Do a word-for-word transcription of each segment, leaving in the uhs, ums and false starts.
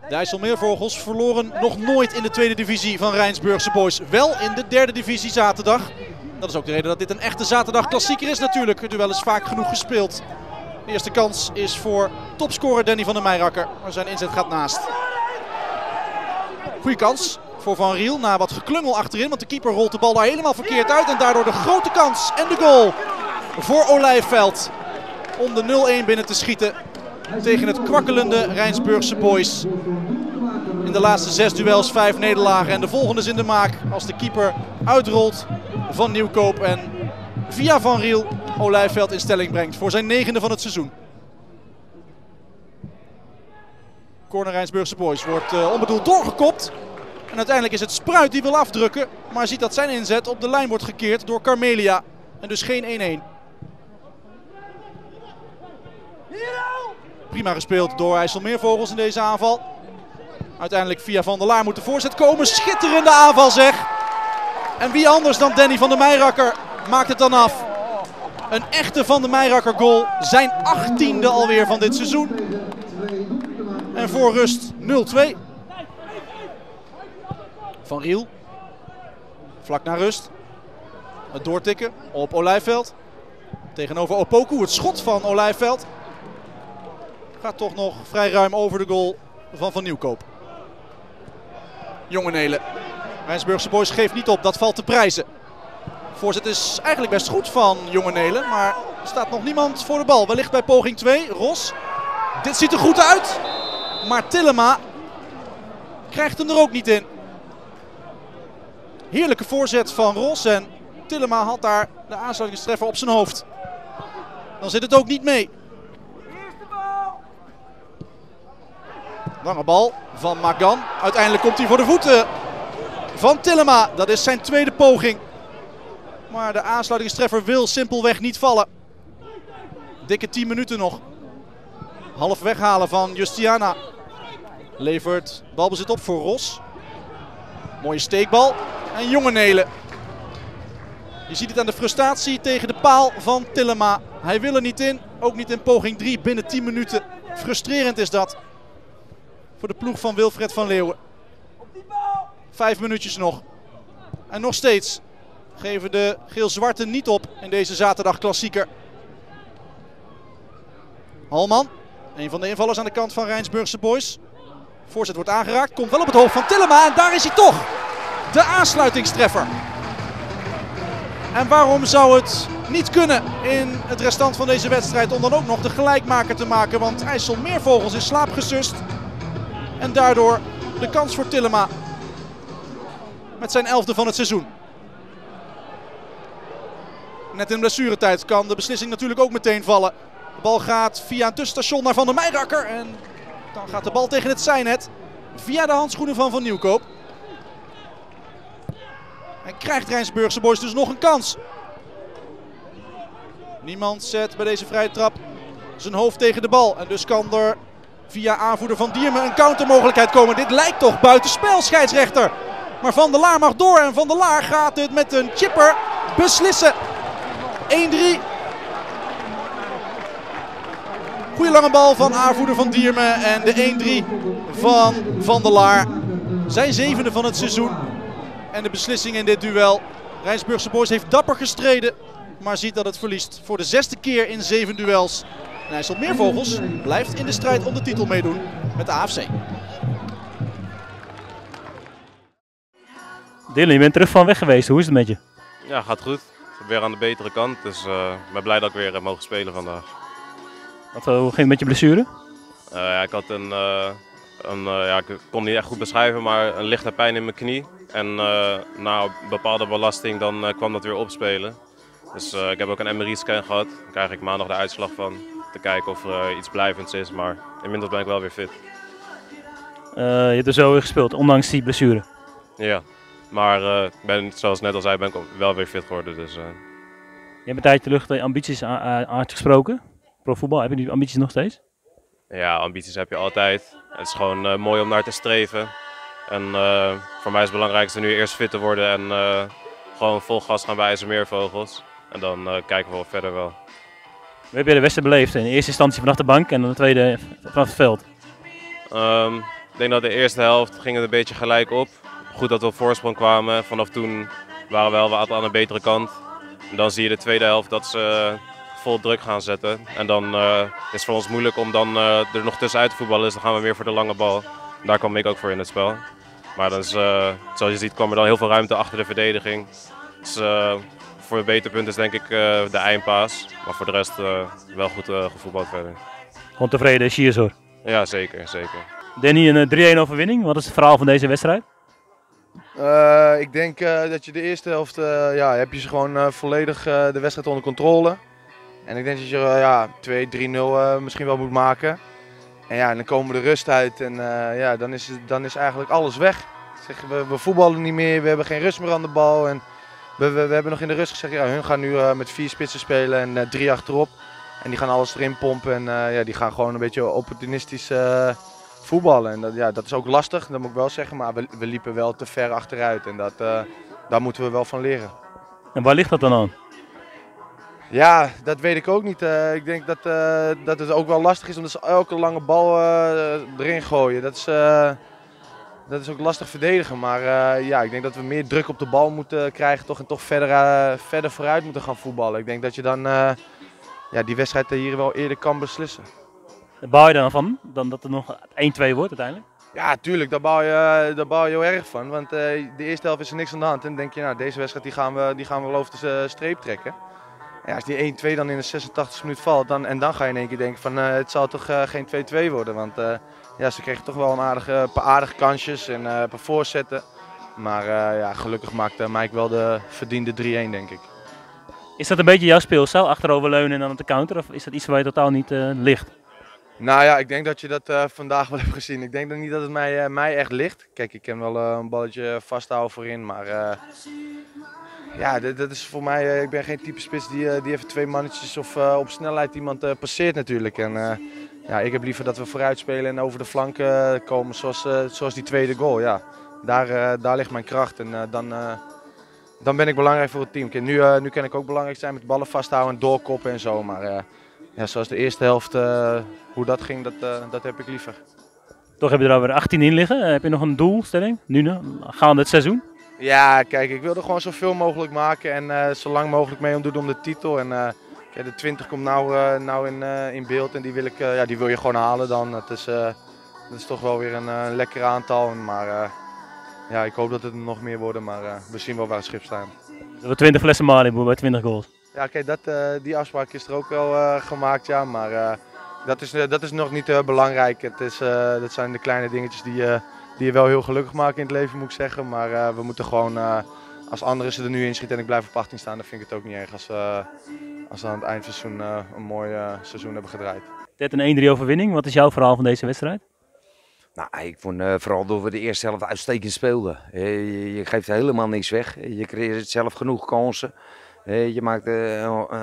De IJsselmeervogels verloren nog nooit in de tweede divisie van Rijnsburgse Boys. Wel in de derde divisie zaterdag. Dat is ook de reden dat dit een echte zaterdagklassieker is natuurlijk. Het duel is vaak genoeg gespeeld. De eerste kans is voor topscorer Danny van der Meijerakker. Maar zijn inzet gaat naast. Goeie kans voor Van Riel na wat geklungel achterin. Want de keeper rolt de bal daar helemaal verkeerd uit. En daardoor de grote kans en de goal voor Olijfveld. Om de nul-een binnen te schieten tegen het kwakkelende Rijnsburgse Boys. In de laatste zes duels vijf nederlagen en de volgende is in de maak als de keeper uitrolt van Nieuwkoop en via Van Riel Olijfveld in stelling brengt voor zijn negende van het seizoen. Corner Rijnsburgse Boys wordt uh, onbedoeld doorgekopt. En uiteindelijk is het Spruit die wil afdrukken, maar ziet dat zijn inzet op de lijn wordt gekeerd door Carmelia. En dus geen één-één. Prima gespeeld door IJsselmeervogels in deze aanval. Uiteindelijk via Van der Laar moet de voorzet komen. Schitterende aanval zeg. En wie anders dan Danny van der Meijerakker maakt het dan af. Een echte Van der Meijerakker goal. Zijn achttiende alweer van dit seizoen. En voor rust nul-twee. Van Riel. Vlak naar rust. Het doortikken op Olijfveld. Tegenover Opoku. Het schot van Olijfveld. Gaat toch nog vrij ruim over de goal van Van Nieuwkoop. Jonge Nelen. Rijnsburgse Boys geeft niet op, dat valt te prijzen. Voorzet is eigenlijk best goed van Jonge Nelen, maar er staat nog niemand voor de bal. Wellicht bij poging twee, Ros. Dit ziet er goed uit, maar Tillema krijgt hem er ook niet in. Heerlijke voorzet van Ros en Tillema had daar de aansluitingstreffer op zijn hoofd. Dan zit het ook niet mee. Lange bal van Magan. Uiteindelijk komt hij voor de voeten van Tillema. Dat is zijn tweede poging. Maar de aansluitingstreffer wil simpelweg niet vallen. Dikke tien minuten nog. Half weghalen van Justiana. Levert balbezit op voor Ros. Mooie steekbal. En Jonge Nelen. Je ziet het aan de frustratie tegen de paal van Tillema. Hij wil er niet in. Ook niet in poging drie binnen tien minuten. Frustrerend is dat. Voor de ploeg van Wilfred van Leeuwen. Vijf minuutjes nog. En nog steeds geven de geel-zwarte niet op in deze zaterdagklassieker. Halman, een van de invallers aan de kant van Rijnsburgse Boys. Voorzet wordt aangeraakt, komt wel op het hoofd van Tillema en daar is hij toch. De aansluitingstreffer. En waarom zou het niet kunnen in het restant van deze wedstrijd om dan ook nog de gelijkmaker te maken. Want IJsselmeervogels in slaap gesust. En daardoor de kans voor Tillema met zijn elfde van het seizoen. Net in blessuretijd kan de beslissing natuurlijk ook meteen vallen. De bal gaat via een tussenstation naar Van der Meijerakker. En dan gaat de bal tegen het zijnet via de handschoenen van Van Nieuwkoop. En krijgt Rijnsburgse Boys dus nog een kans. Niemand zet bij deze vrije trap zijn hoofd tegen de bal. En dus kan er via aanvoerder Van Diermen een countermogelijkheid komen. Dit lijkt toch buitenspel, scheidsrechter. Maar Van der Laar mag door en Van der Laar gaat het met een chipper beslissen. één drie. Goeie lange bal van aanvoerder Van Diermen en de één drie van Van der Laar. Zijn zevende van het seizoen. En de beslissing in dit duel. Rijnsburgse Boys heeft dapper gestreden, maar ziet dat het verliest voor de zesde keer in zeven duels. En IJsselmeervogels blijft in de strijd om de titel meedoen met de A F C. Dylan, je bent terug van weg geweest. Hoe is het met je? Ja, gaat goed. Ik ben weer aan de betere kant, dus uh, ik ben blij dat ik weer heb mogen spelen vandaag. Wat, hoe ging het met je blessure? Uh, ja, ik had een, uh, een uh, ja, ik kon het niet echt goed beschrijven, maar een lichte pijn in mijn knie. En uh, na bepaalde belasting dan uh, kwam dat weer opspelen. Dus uh, ik heb ook een M R I-scan gehad. Daar krijg ik maandag de uitslag van, te kijken of er uh, iets blijvends is, maar inmiddels ben ik wel weer fit. Uh, je hebt er zo weer gespeeld, ondanks die blessure? Ja, maar uh, ik ben, zoals ik net al zei, ben ik wel weer fit geworden. Dus, uh... Je hebt een tijdje terug de ambities uitgesproken. Profvoetbal, heb je die ambities nog steeds? Ja, ambities heb je altijd. Het is gewoon uh, mooi om naar te streven. En uh, voor mij is het belangrijkste nu eerst fit te worden en uh, gewoon vol gas gaan bij IJsselmeervogels. En dan uh, kijken we wel verder wel. Hoe heb je de wedstrijd beleefd? In eerste instantie vanaf de bank en dan de tweede vanaf het veld? Um, Ik denk dat de eerste helft ging het een beetje gelijk op. Goed dat we op voorsprong kwamen. Vanaf toen waren we wel wat aan de betere kant. En dan zie je de tweede helft dat ze vol druk gaan zetten. En dan uh, is het voor ons moeilijk om dan, uh, er nog tussenuit te voetballen. Dus dan gaan we weer voor de lange bal. Daar kwam ik ook voor in het spel. Maar dan is, uh, zoals je ziet kwam er dan heel veel ruimte achter de verdediging. Dus uh, voor een beter punt is denk ik uh, de eindpaas. Maar voor de rest uh, wel goed uh, gevoetbald verder. Gewoon tevreden, cheers hoor. Ja, zeker, zeker. Danny, een drie-een overwinning. Wat is het verhaal van deze wedstrijd? Uh, ik denk uh, dat je de eerste helft, uh, ja, heb je ze gewoon uh, volledig uh, de wedstrijd onder controle. En ik denk dat je uh, ja, twee drie nul uh, misschien wel moet maken. En ja, dan komen we de rust uit en uh, ja, dan, is, dan is eigenlijk alles weg. Zeg, we, we voetballen niet meer, we hebben geen rust meer aan de bal. En we, we, we hebben nog in de rust gezegd, ja, hun gaan nu uh, met vier spitsen spelen en uh, drie achterop. En die gaan alles erin pompen en uh, ja, die gaan gewoon een beetje opportunistisch uh, voetballen. En dat, ja, dat is ook lastig, dat moet ik wel zeggen, maar we, we liepen wel te ver achteruit en dat, uh, daar moeten we wel van leren. En waar ligt dat dan aan? Ja, dat weet ik ook niet. Uh, ik denk dat, uh, dat het ook wel lastig is omdat ze elke lange bal uh, erin gooien. Dat is, uh, dat is ook lastig verdedigen. Maar uh, ja, ik denk dat we meer druk op de bal moeten krijgen toch, en toch verder, uh, verder vooruit moeten gaan voetballen. Ik denk dat je dan uh, ja, die wedstrijd hier wel eerder kan beslissen. Daar bouw je dan van? Dan dat het nog één twee wordt uiteindelijk? Ja, tuurlijk, daar bouw je, daar bouw je heel erg van. Want uh, de eerste helft is er niks aan de hand. En dan denk je, nou, deze wedstrijd die gaan, we, die gaan we wel over de streep trekken. Ja, als die één twee dan in de zesentachtigste minuut valt, dan, en dan ga je in één keer denken van uh, het zal toch uh, geen twee twee worden. Want uh, ja, ze kregen toch wel een aardige, paar aardige kansjes en uh, een paar voorzetten. Maar uh, ja, gelukkig maakte Mike wel de verdiende drie-een, denk ik. Is dat een beetje jouw speelstijl, achteroverleunen en dan op de counter? Of is dat iets waar je totaal niet uh, ligt? Nou ja, ik denk dat je dat uh, vandaag wel hebt gezien. Ik denk dan niet dat het mij, uh, mij echt ligt. Kijk, ik kan wel uh, een balletje vasthouden voorin, maar... Uh, Ja, dat, dat is voor mij, ik ben geen type spits die, die even twee mannetjes of uh, op snelheid iemand uh, passeert natuurlijk. En, uh, ja, ik heb liever dat we vooruit spelen en over de flanken komen zoals, uh, zoals die tweede goal. Ja, daar, uh, daar ligt mijn kracht en uh, dan, uh, dan ben ik belangrijk voor het team. Kijk, nu, uh, nu kan ik ook belangrijk zijn met ballen vasthouden en doorkoppen en zo. Maar uh, ja, zoals de eerste helft, uh, hoe dat ging, dat, uh, dat heb ik liever. Toch heb je er alweer achttien in liggen. Heb je nog een doelstelling, nu nog, gaande het seizoen? Ja, kijk, ik wil er gewoon zoveel mogelijk maken en uh, zo lang mogelijk mee om doen om de titel. En uh, kijk, de twintig komt nou, uh, nou in, uh, in beeld en die wil, ik, uh, ja, die wil je gewoon halen dan. Dat is, uh, dat is toch wel weer een uh, lekker aantal. Maar uh, ja, ik hoop dat het er nog meer worden, maar uh, we zien wel waar het schip staat. We twintig flessen Malibu bij twintig goals. Ja, kijk, dat, uh, die afspraak is er ook wel uh, gemaakt, ja. Maar uh, dat, is, uh, dat is nog niet uh, belangrijk. Het is, uh, dat zijn de kleine dingetjes die... Uh, Die je wel heel gelukkig maken in het leven, moet ik zeggen. Maar uh, we moeten gewoon, uh, als anderen ze er nu inschieten en ik blijf op achttien staan, dan vind ik het ook niet erg als, uh, als we aan het eindseizoen uh, een mooi uh, seizoen hebben gedraaid. Dit een één drie overwinning. Wat is jouw verhaal van deze wedstrijd? Nou, ik vond uh, vooral dat we de eerste helft uitstekend speelden. Je, je geeft helemaal niks weg. Je creëert zelf genoeg kansen. Je maakt uh,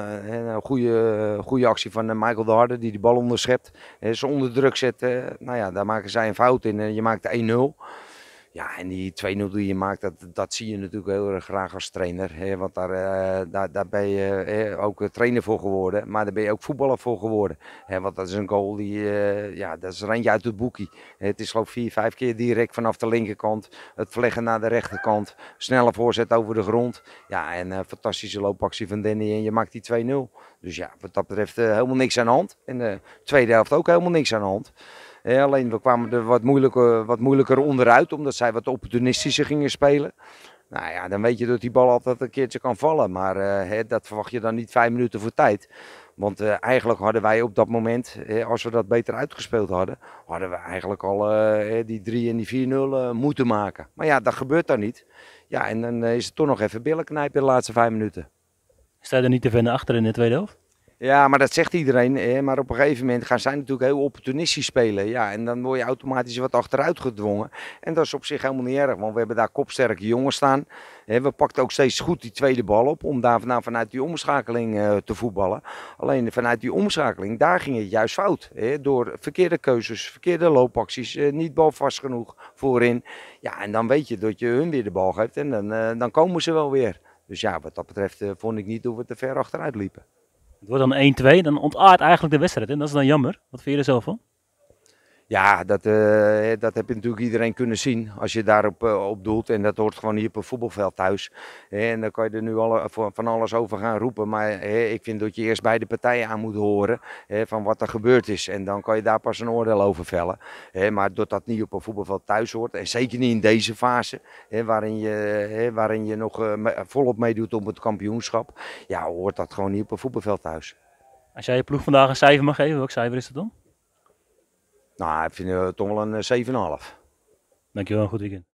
een goede, goede actie van Michael de Harde die de bal onderschept. Ze onder druk zetten. Nou ja, daar maken zij een fout in en je maakt de één nul. Ja, en die twee nul die je maakt, dat, dat zie je natuurlijk heel erg graag als trainer. Hè, want daar, uh, daar, daar ben je hè, ook trainer voor geworden, maar daar ben je ook voetballer voor geworden. Hè, want dat is een goal die, uh, ja, dat is er eentje uit het boekie. Het is geloof ik vier, vijf keer direct vanaf de linkerkant. Het verleggen naar de rechterkant. Snelle voorzet over de grond. Ja, en een fantastische loopactie van Danny en je maakt die twee nul. Dus ja, wat dat betreft uh, helemaal niks aan de hand. En de tweede helft ook helemaal niks aan de hand. Ja, alleen we kwamen er wat moeilijker, wat moeilijker onderuit, omdat zij wat opportunistischer gingen spelen. Nou ja, dan weet je dat die bal altijd een keertje kan vallen, maar uh, hè, dat verwacht je dan niet vijf minuten voor tijd. Want uh, eigenlijk hadden wij op dat moment, hè, als we dat beter uitgespeeld hadden, hadden we eigenlijk al uh, die drie en die vier nul uh, moeten maken. Maar ja, dat gebeurt dan niet. Ja, en dan uh, is het toch nog even billen knijpen de laatste vijf minuten. Sta je er niet te ver naar achter in de tweede helft? Ja, maar dat zegt iedereen. Hè? Maar op een gegeven moment gaan zij natuurlijk heel opportunistisch spelen. Ja, en dan word je automatisch wat achteruit gedwongen. En dat is op zich helemaal niet erg, want we hebben daar kopsterke jongens staan. Hè? We pakten ook steeds goed die tweede bal op om daar vandaan vanuit die omschakeling uh, te voetballen. Alleen vanuit die omschakeling, daar ging het juist fout. Hè? Door verkeerde keuzes, verkeerde loopacties, uh, niet balvast genoeg voorin. Ja, en dan weet je dat je hun weer de bal geeft en dan, uh, dan komen ze wel weer. Dus ja, wat dat betreft uh, vond ik niet dat we te ver achteruit liepen. Het wordt dan één twee, dan ontaart eigenlijk de wedstrijd en dat is dan jammer. Wat vind je er zelf van? Ja, dat, uh, dat heb je natuurlijk iedereen kunnen zien als je daarop uh, op doelt. En dat hoort gewoon hier op een voetbalveld thuis. En dan kan je er nu alle, van alles over gaan roepen. Maar uh, ik vind dat je eerst beide partijen aan moet horen uh, van wat er gebeurd is. En dan kan je daar pas een oordeel over vellen. Uh, maar dat dat niet op een voetbalveld thuis hoort. En zeker niet in deze fase. Uh, waarin, je, uh, waarin je nog uh, volop meedoet op het kampioenschap. Ja, hoort dat gewoon niet op een voetbalveld thuis. Als jij je ploeg vandaag een cijfer mag geven, welk cijfer is dat dan? Nou, ik vind het toch wel een zeven komma vijf. Dankjewel, een goed weekend.